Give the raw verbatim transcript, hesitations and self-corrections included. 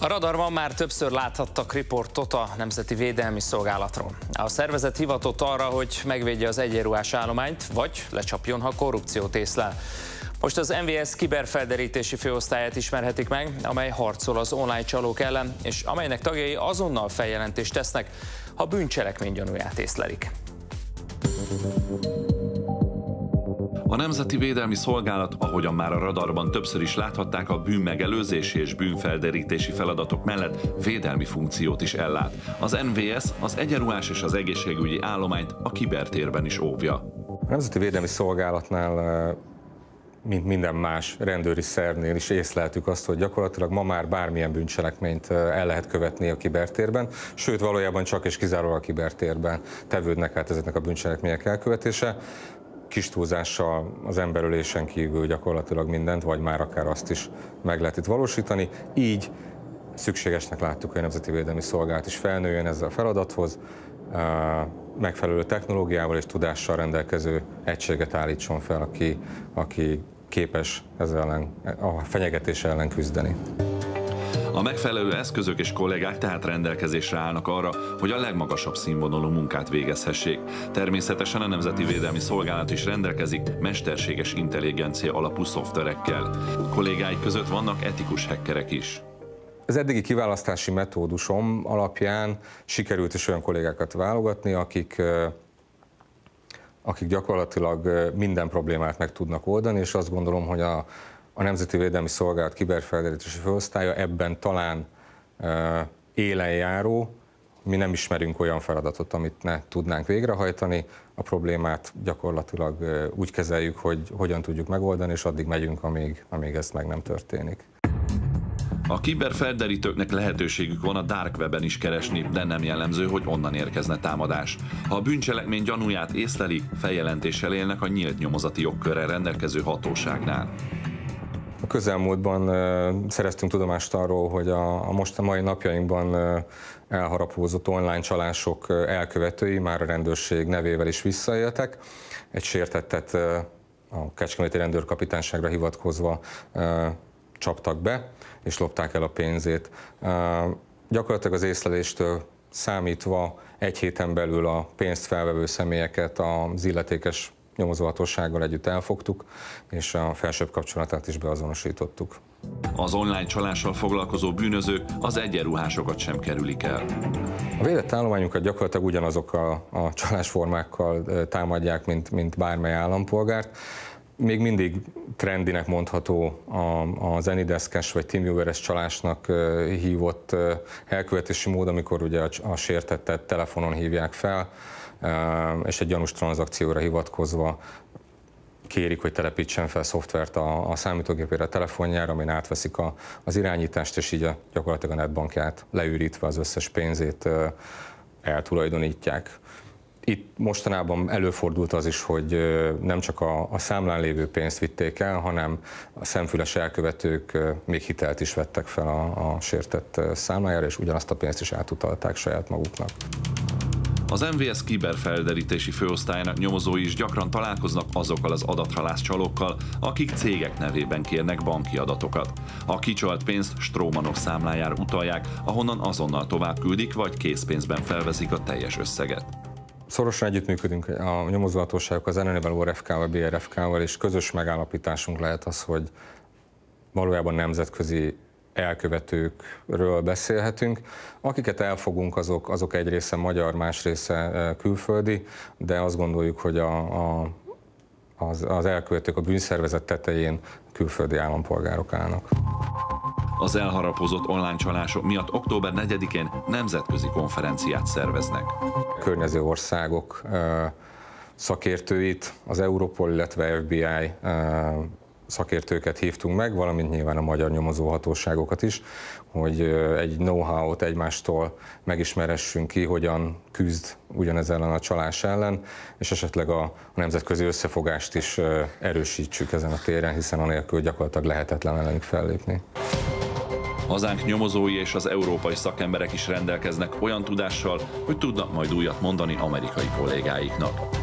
A radarban már többször láthattak riportot a Nemzeti Védelmi Szolgálatról. A szervezet hivatott arra, hogy megvédje az egyenruhás állományt, vagy lecsapjon, ha korrupciót észlel. Most az en vé es kiberfelderítési főosztályát ismerhetik meg, amely harcol az online csalók ellen, és amelynek tagjai azonnal feljelentést tesznek, ha bűncselekmény gyanúját észlelik. A Nemzeti Védelmi Szolgálat, ahogyan már a radarban többször is láthatták, a bűnmegelőzési és bűnfelderítési feladatok mellett védelmi funkciót is ellát. Az en vé es az egyenruhás és az egészségügyi állományt a kibertérben is óvja. A Nemzeti Védelmi Szolgálatnál, mint minden más rendőri szervnél is észleltük azt, hogy gyakorlatilag ma már bármilyen bűncselekményt el lehet követni a kibertérben, sőt valójában csak és kizárólag a kibertérben tevődnek át ezeknek a bűncselekmények elkövetése. Kis túlzással az emberölésen kívül gyakorlatilag mindent, vagy már akár azt is meg lehet itt valósítani. Így szükségesnek láttuk, hogy a Nemzeti Védelmi Szolgálat is felnőjön ezzel a feladathoz, megfelelő technológiával és tudással rendelkező egységet állítson fel, aki, aki képes ezzel ellen, a fenyegetés ellen küzdeni. A megfelelő eszközök és kollégák tehát rendelkezésre állnak arra, hogy a legmagasabb színvonalú munkát végezhessék. Természetesen a Nemzeti Védelmi Szolgálat is rendelkezik mesterséges intelligencia alapú szoftverekkel. Kollégáik között vannak etikus hackerek is. Az eddigi kiválasztási metódusom alapján sikerült is olyan kollégákat válogatni, akik, akik gyakorlatilag minden problémát meg tudnak oldani, és azt gondolom, hogy a A Nemzeti Védelmi Szolgálat kiberfelderítési főosztálya ebben talán e, élen járó. Mi nem ismerünk olyan feladatot, amit ne tudnánk végrehajtani. A problémát gyakorlatilag e, úgy kezeljük, hogy hogyan tudjuk megoldani, és addig megyünk, amíg, amíg ez meg nem történik. A kiberfelderítőknek lehetőségük van a dark weben is keresni, de nem jellemző, hogy onnan érkezne támadás. Ha a bűncselekmény gyanúját észlelik, feljelentéssel élnek a nyílt nyomozati jogkörrel rendelkező hatóságnál. A közelmúltban szereztünk tudomást arról, hogy a, a most a mai napjainkban elharapózott online csalások elkövetői már a rendőrség nevével is visszaéltek. Egy sértettet a Kecskeméti Rendőrkapitányságra hivatkozva csaptak be, és lopták el a pénzét. Gyakorlatilag az észleléstől számítva egy héten belül a pénzt felvevő személyeket az illetékes nyomozóhatósággal együtt elfogtuk, és a felsőbb kapcsolatát is beazonosítottuk. Az online csalással foglalkozó bűnözők az egyenruhásokat sem kerülik el. A védett állományunkat gyakorlatilag ugyanazokkal a csalásformákkal támadják, mint, mint bármely állampolgárt. Még mindig trendinek mondható az Anydesk-es vagy TeamViewer-es csalásnak hívott elkövetési mód, amikor ugye a sértettet telefonon hívják fel, és egy gyanús tranzakcióra hivatkozva kérik, hogy telepítsen fel szoftvert a, a számítógépére, a telefonjára, amin átveszik a, az irányítást, és így a, gyakorlatilag a netbankját leürítve az összes pénzét eltulajdonítják. Itt mostanában előfordult az is, hogy nem csak a, a számlán lévő pénzt vitték el, hanem a szemfüles elkövetők még hitelt is vettek fel a, a sértett számlájára, és ugyanazt a pénzt is átutalták saját maguknak. Az en vé es kiberfelderítési főosztályának nyomozói is gyakran találkoznak azokkal az adathalász csalókkal, akik cégek nevében kérnek banki adatokat. A kicsalt pénzt strómanok számlájára utalják, ahonnan azonnal tovább küldik, vagy készpénzben felveszik a teljes összeget. Szorosan együttműködünk a nyomozóhatóságok az en en vé-vel, o er ef ká-val, bé er ef ká-val, és közös megállapításunk lehet az, hogy valójában nemzetközi elkövetőkről beszélhetünk. Akiket elfogunk, azok, azok egy része magyar, más része külföldi, de azt gondoljuk, hogy a, a, az, az elkövetők a bűnszervezet tetején külföldi állampolgárok állnak. Az elharapozott online csalások miatt október negyedikén nemzetközi konferenciát szerveznek. A környező országok szakértőit, az Europol, illetve ef bé i szakértőket hívtunk meg, valamint nyilván a magyar nyomozóhatóságokat is, hogy egy know-how-t egymástól megismeressünk ki, hogyan küzd ugyanez ellen a csalás ellen, és esetleg a, a nemzetközi összefogást is erősítsük ezen a téren, hiszen anélkül gyakorlatilag lehetetlen ellenük fellépni. Hazánk nyomozói és az európai szakemberek is rendelkeznek olyan tudással, hogy tudnak majd újat mondani amerikai kollégáiknak.